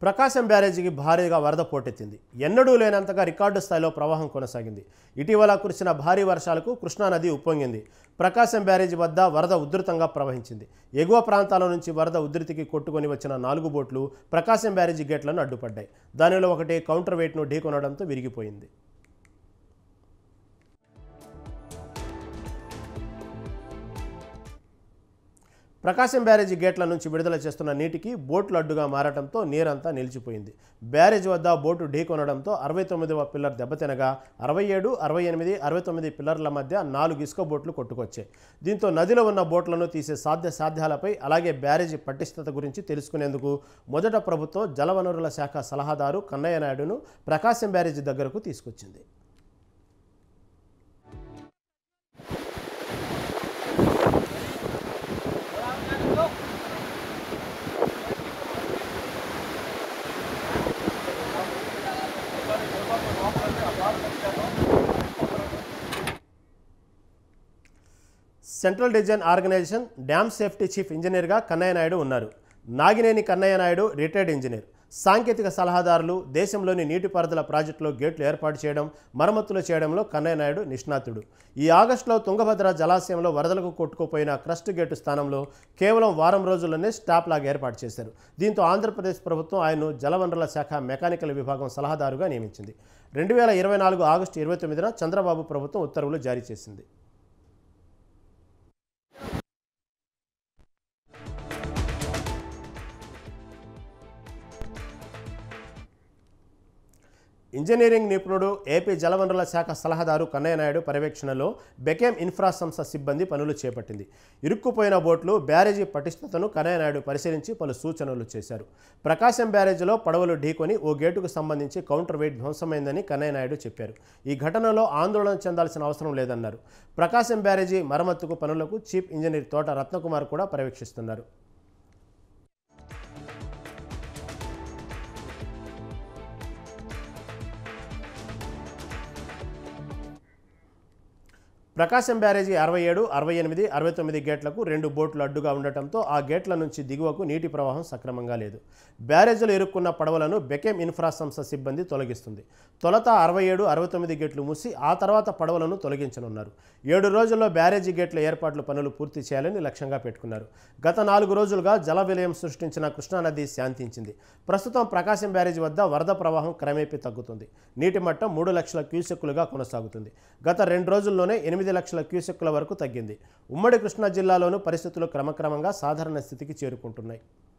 ప్రకాశం బ్యారేజీకి భారీగా వరద పోటెత్తింది. ఎన్నడూ లేనంతగా రికార్డు స్థాయిలో ప్రవాహం కొనసాగింది. ఇటీవల కురిసిన భారీ వర్షాలకు కృష్ణానది ఉప్పొంగింది. ప్రకాశం బ్యారేజీ వద్ద వరద ఉధృతంగా ప్రవహించింది. ఎగువ ప్రాంతాల నుంచి వరద ఉధృతికి కొట్టుకొని వచ్చిన 4 బోట్లు ప్రకాశం బ్యారేజీ గేట్లను అడ్డుపడ్డాయి. దానిలో ఒకటి కౌంటర్ వెయిట్ను ఢీకొనడంతో విరిగిపోయింది. ప్రకాశం బ్యారేజీ గేట్ల నుంచి విడుదల చేస్తున్న నీటికి బోట్లు అడ్డుగా మారడంతో నీరంతా నిలిచిపోయింది. బ్యారేజీ వద్ద బోటు ఢీకొనడంతో 69వ పిల్లర్ దెబ్బతినగా 67, 68, 69 పిల్లర్ల మధ్య 4 ఇసుక బోట్లు కొట్టుకొచ్చాయి. దీంతో నదిలో ఉన్న బోట్లను తీసే సాధ్యాలపై అలాగే బ్యారేజీ పటిష్టత గురించి తెలుసుకునేందుకు మొదట ప్రభుత్వం జలవనరుల శాఖ సలహాదారు కన్నయ్య నాయుడును ప్రకాశం బ్యారేజీ దగ్గరకు తీసుకొచ్చింది. Central design organisation dam safety chief ఇంజనీర్గా కన్నయ్య నాయుడు ఉన్నారు. Nagineni Kannaiah Naidu retired engineer. సాంకేతిక సలహాదారులు, దేశంలోని నీటిపారుదల ప్రాజెక్టులో గేట్లు ఏర్పాటు చేయడం, మరమ్మతులు చేయడంలో కన్నయ్య నాయుడు నిష్ణాతుడు. ఈ ఆగస్టులో తుంగభద్ర జలాశయంలో వరదలకు కొట్టుకుపోయిన క్రస్ట్ గేటు స్థానంలో కేవలం వారం రోజుల్లోనే స్టాప్ లాగ్ ఏర్పాటు చేశారు. దీంతో ఆంధ్రప్రదేశ్ ప్రభుత్వం ఆయన్ను జలవనరుల శాఖ మెకానికల్ విభాగం సలహాదారుగా నియమించింది. 2024 ఆగస్టు 29న చంద్రబాబు ప్రభుత్వం ఉత్తర్వులు జారీ చేసింది. ఇంజనీరింగ్ నిపుణుడు, ఏపీ జలవనరుల శాఖ సలహాదారు కన్నయ్య నాయుడు పర్యవేక్షణలో బెకెమ్ ఇన్ఫ్రా సంస్థ సిబ్బంది పనులు చేపట్టింది. ఇరుక్కుపోయిన బోట్లు, బ్యారేజీ పటిష్టతను కన్నయ్య నాయుడు పరిశీలించి పలు సూచనలు చేశారు. ప్రకాశం బ్యారేజీలో పడవలు ఢీకొని ఓ గేటుకు సంబంధించి కౌంటర్ వెయిట్ ధ్వంసమైందని కన్నయ్య నాయుడు చెప్పారు. ఈ ఘటనలో ఆందోళన చెందాల్సిన అవసరం లేదన్నారు. ప్రకాశం బ్యారేజీ మరమ్మతుకు పనులకు చీఫ్ ఇంజనీర్ తోట రత్నకుమార్ కూడా పర్యవేక్షిస్తున్నారు. ప్రకాశం బ్యారేజీ 67, 68, 69 గేట్లకు 2 బోట్లు అడ్డుగా ఉండటంతో ఆ గేట్ల నుంచి దిగువకు నీటి ప్రవాహం సక్రమంగా లేదు. బ్యారేజీలో ఇరుక్కున్న పడవలను బెకెమ్ ఇన్ఫ్రా సంస్థ సిబ్బంది తొలగిస్తుంది. తొలుత 67, 69 గేట్లు మూసి ఆ తర్వాత పడవలను తొలగించనున్నారు. 7 రోజుల్లో బ్యారేజీ గేట్ల ఏర్పాట్ల పనులు పూర్తి చేయాలని లక్ష్యంగా పెట్టుకున్నారు. గత 4 రోజులుగా జల విలయం సృష్టించిన కృష్ణానది శాంతించింది. ప్రస్తుతం ప్రకాశం బ్యారేజీ వద్ద వరద ప్రవాహం క్రమేపీ తగ్గుతుంది. నీటి మట్టం 3 లక్షల క్యూసెక్కులుగా కొనసాగుతుంది. గత 2 రోజుల్లోనే 8 లక్షల క్యూసెక్కుల వరకు తగ్గింది. ఉమ్మడి కృష్ణా జిల్లాలోనూ పరిస్థితులు క్రమక్రమంగా సాధారణ స్థితికి చేరుకుంటున్నాయి.